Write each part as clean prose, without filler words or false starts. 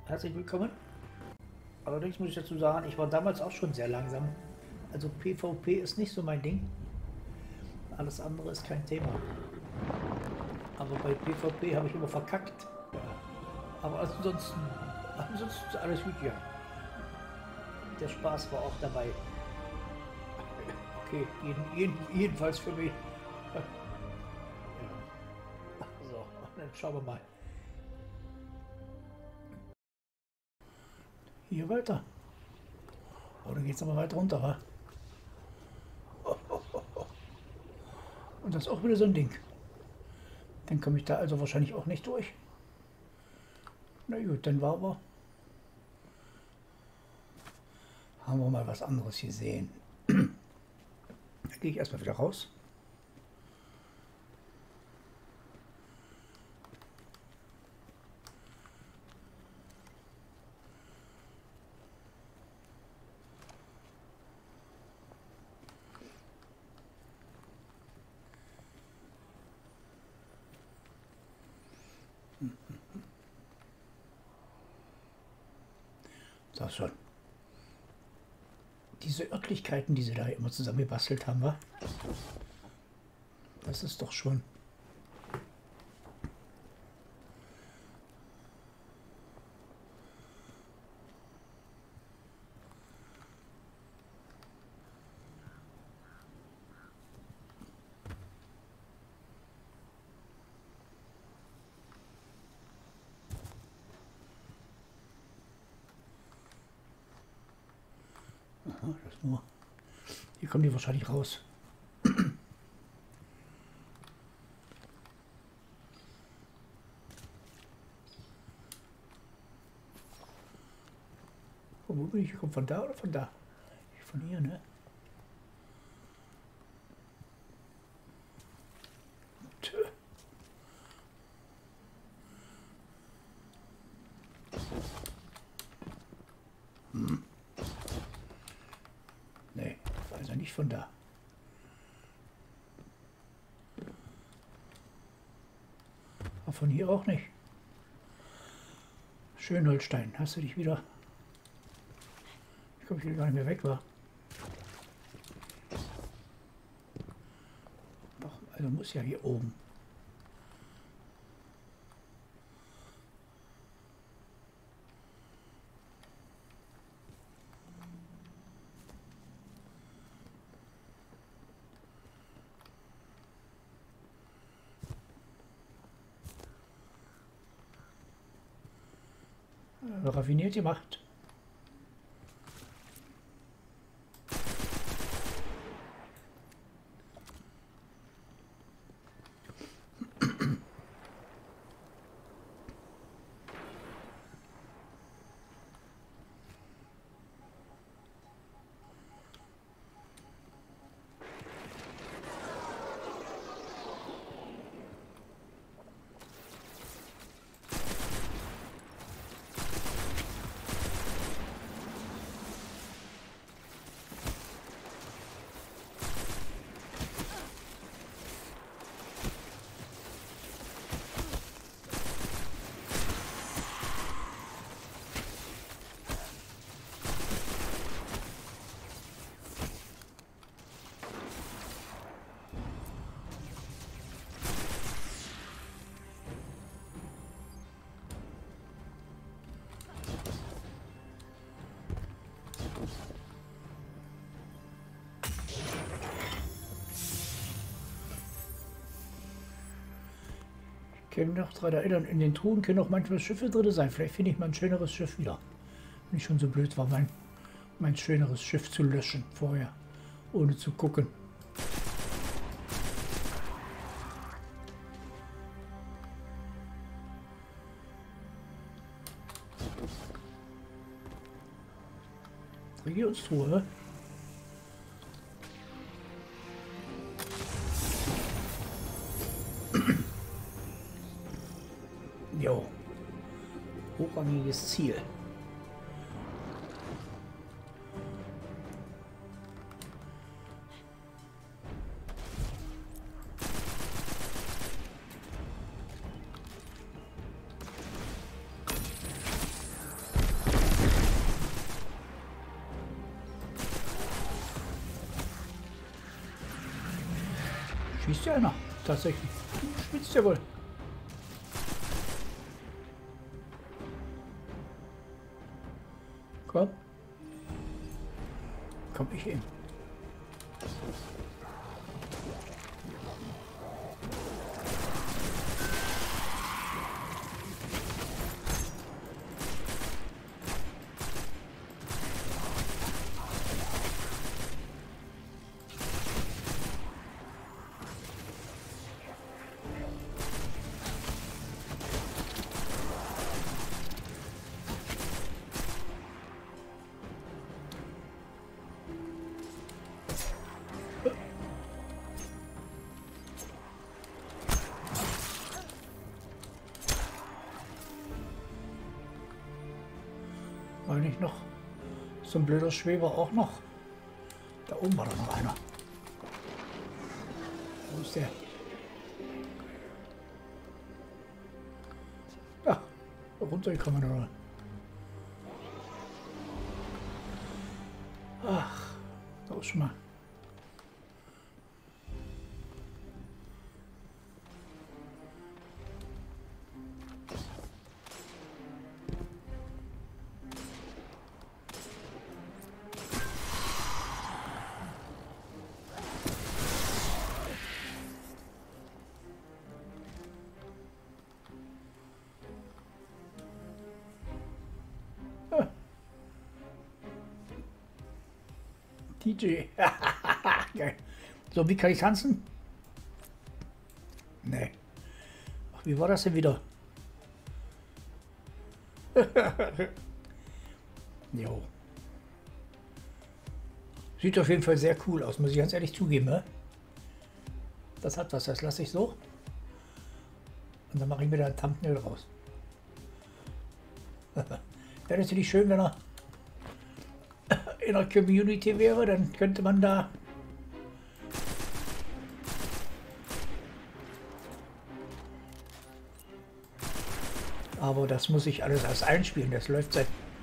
herzlich willkommen. Allerdings muss ich dazu sagen, ich war damals auch schon sehr langsam. Also PvP ist nicht so mein Ding. Alles andere ist kein Thema. Aber bei PvP habe ich immer verkackt. Ja. Aber ansonsten ist alles gut, ja. Der Spaß war auch dabei. Okay, jedenfalls für mich. Ja. So, dann schauen wir mal. Hier weiter. Oh, dann geht es aber weit runter, wa? Und das ist auch wieder so ein Ding. Dann komme ich da also wahrscheinlich auch nicht durch. Na gut, dann haben wir mal was anderes gesehen. Da gehe ich erstmal wieder raus. So schon. Diese Örtlichkeiten, die sie da immer zusammengebastelt haben, wa? Das ist doch schon. Aha, das nur. Hier kommen die wahrscheinlich raus. Wo bin ich? Ich komme von da oder von da? Von hier, ne? Tö. Nee, also nicht von da. Aber von hier auch nicht. Schönholstein, hast du dich wieder... Ich glaube, ich will gar nicht mehr weg, war. Also muss ja hier oben. Raffiniert gemacht. Ich kann mich noch daran erinnern, in den Truhen können auch manchmal Schiffe drin sein. Vielleicht finde ich mal ein schöneres Schiff wieder. Wenn ich schon so blöd war, mein schöneres Schiff zu löschen vorher, ohne zu gucken. Regierungstruhe. Jo. Hochrangiges Ziel. schießt ja einer. Tatsächlich. Spitzt ja wohl. Komm. Komm ich hin. War nicht noch so ein blöder Schweber auch noch? Da oben war doch noch einer. Wo ist der? Ja, runtergekommen oder? Ach, da ist schon mal. DJ. Geil. So, wie kann ich tanzen? Nee. Ach, wie war das denn wieder? Jo. Sieht auf jeden Fall sehr cool aus, muss ich ganz ehrlich zugeben. Ne? Das hat was, das lasse ich so. Und dann mache ich mir da ein Thumbnail raus. Wäre natürlich schön, wenn er in der Community wäre, dann könnte man da aber das muss ich alles erst einspielen. Das läuft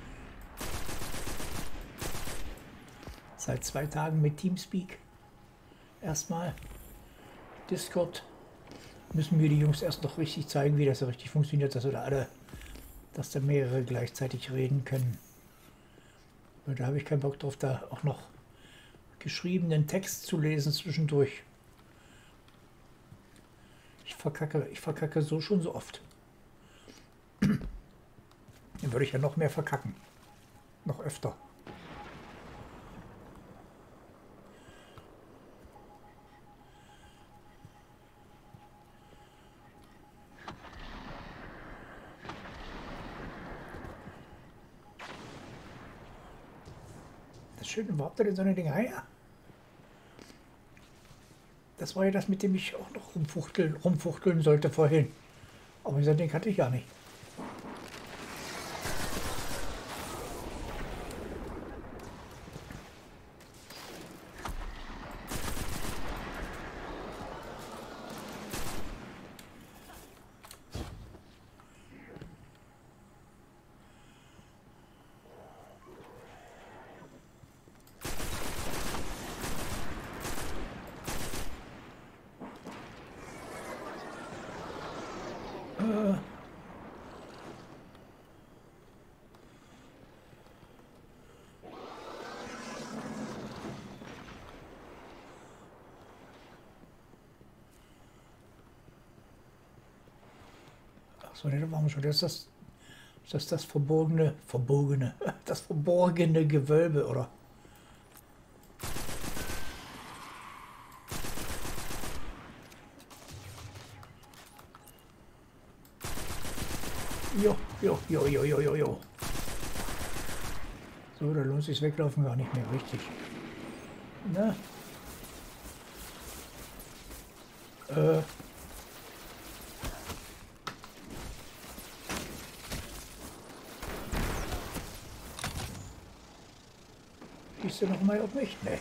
seit 2 Tagen mit Teamspeak. Erstmal Discord müssen mir die Jungs erst noch richtig zeigen, wie das so richtig funktioniert, dass da mehrere gleichzeitig reden können. Da habe ich keinen Bock drauf, da auch noch geschriebenen Text zu lesen zwischendurch. Ich verkacke so schon so oft. Dann würde ich ja noch mehr verkacken. Noch öfter. Das Schöne, wo habt ihr denn so eine Dinge her? Das war ja das, mit dem ich auch noch rumfuchteln sollte vorhin. Aber so ein Ding hatte ich ja nicht. So, ne, da waren wir schon. Das ist das verborgene, das verborgene Gewölbe, oder? Jo. So, da lohnt sich weglaufen gar nicht mehr, richtig. Na? Schießt du noch mal auf mich? Nee.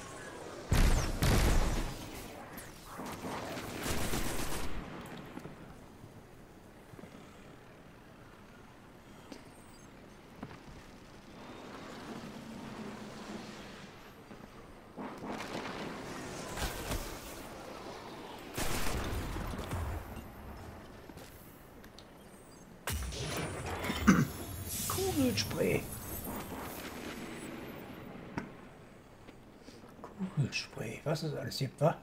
Kugelspray. Kugelspray. Was es alles gibt, wa?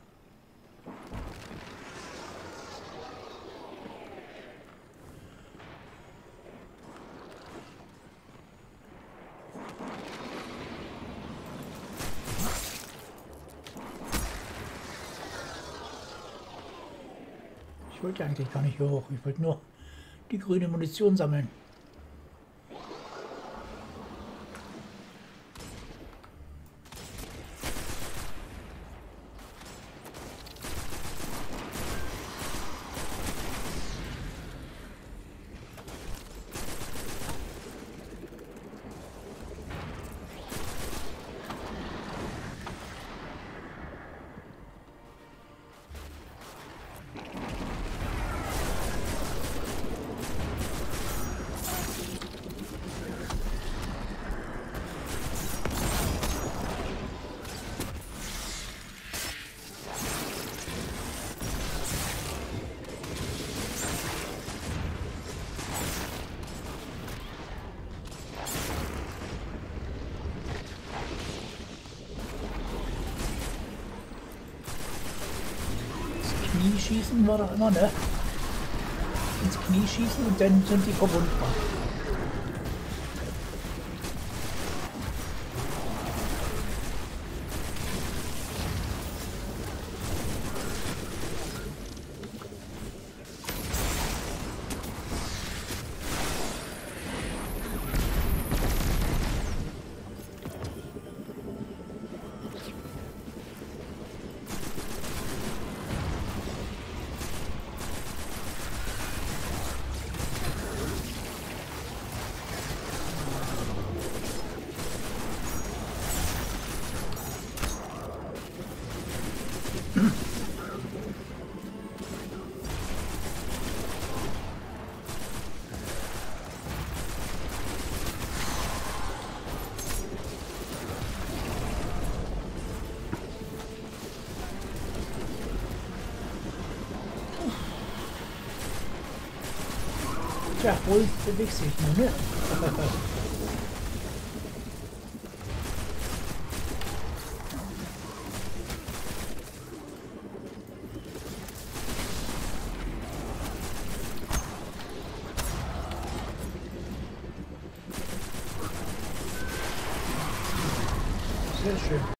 Ich wollte eigentlich gar nicht hier hoch. Ich wollte nur die grüne Munition sammeln. Knie schießen war doch immer, ne? Ins Knie schießen und dann sind die verwundbar. Ja, wohl bewegt sich nur, ne? Sehr schön.